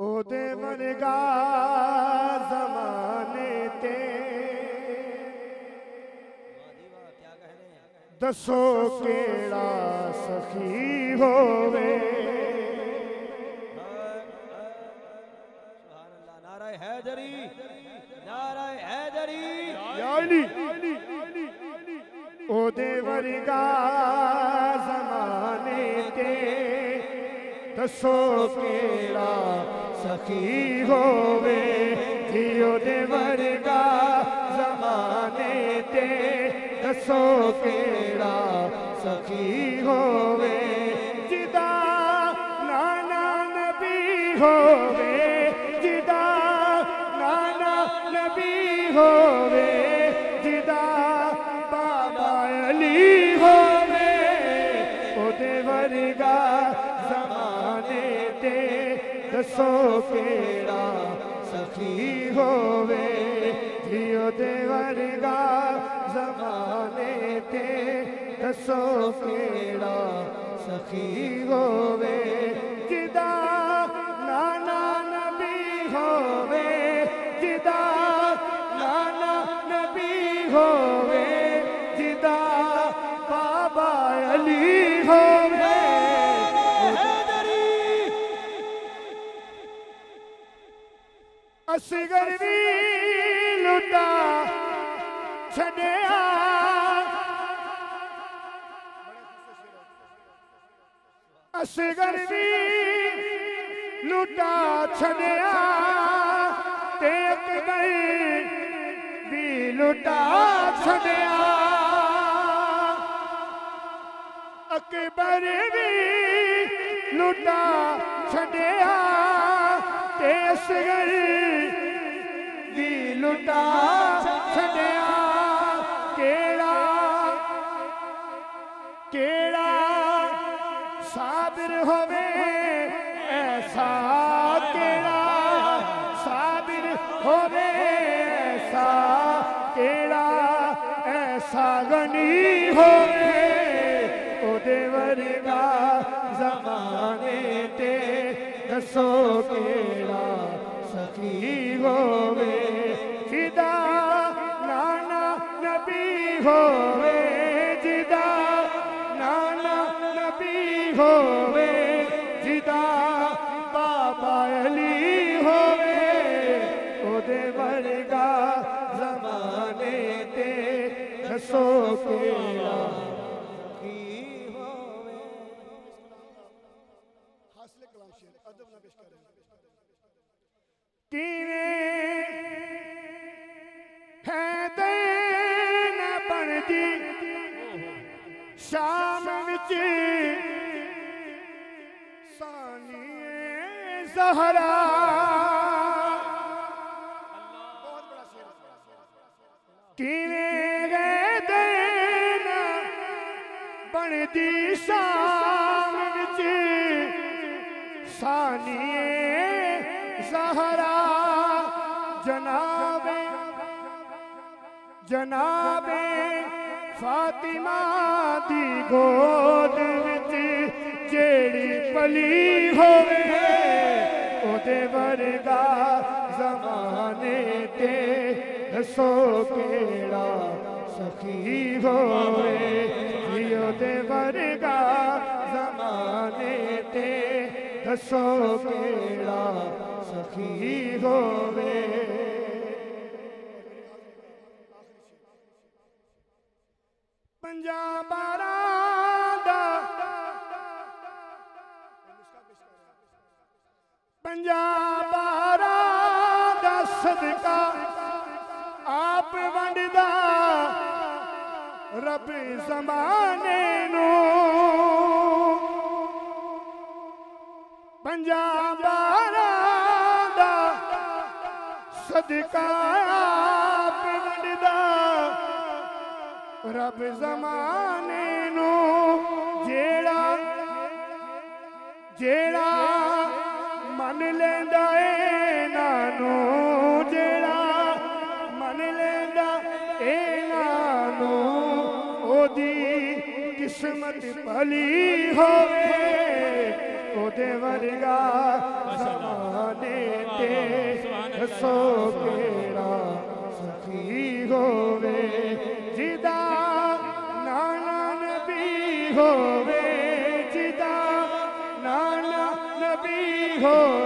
ओदे वर्गा ज़माने ते दसो केड़ा सखी होवे। नाराए हैदरी, नाराए हैदरी। ओदे वर्गा ज़माने ते दसो केड़ा सखी होवे। जी ओदे वर्गा ज़माने ते दसो केड़ा सखी होवे। जिदा नाना नबी होवे, जिदा नाना नबी होवे, जिदा बाबा अली होवे। ओदे वर्गा ज़माने ते दसो केड़ा सखी होवे। जी ओदे वर्गा ज़माने ते दसो केड़ा सखी होवे। जिदा नाना नबी होवे, जिदा नाना नबी होवे, जिदा बाबा अली होवे। असगर भी लुटा छड़िया, असगर भी लुटा छड़िया, ते अकबर भी लुटा छड़िया। अकबर भी लुटा छड़िया, ते असगर भी लुटा छड़िया। केड़ा केड़ा साबिर होवे ऐसा, केड़ा साबिर होवे ऐसा, केड़ा ऐसा गनी होवे। ओदे वर्गा ज़माने ते दसो केड़ा सखी होवे। जिदा नाना नबी होवे, जिदा नाना नबी होवे, जिदा बाबा अली होवे। ओदे वर्गा ज़माने ते दसो केड़ा सखी होवे। हासिल कलाम शेर अदब ना पेश करें। है देन बनदी शाम विच सानिए ज़हरा। किवें है देन बनदी शाम विच सानिए ज़हरा। जनाबे जनाबे फातिमा दी गोद विच जेड़ी पली होवे। ओदे वर्गा ज़माने ते दसो केड़ा सखी होवे। जी ओदे वर्गा ज़माने ते दसो केड़ा सखी होवे। पंजाब बारादा पंजाब बारादा सदका आप वंडदा रब ज़माने नू। पंजाब बारादा सदका आप वंडदा रब ज़माने नू। जेड़ा जेड़ा मन लेंदा इन्हां नू, जेड़ा मन लेंदा इन्हां नू, ओदी किस्मत भली होवे। ओदे वर्गा ज़माने सो केड़ा सखी होवे जिदा नाना नबी होवे जिदा नाना नबी हो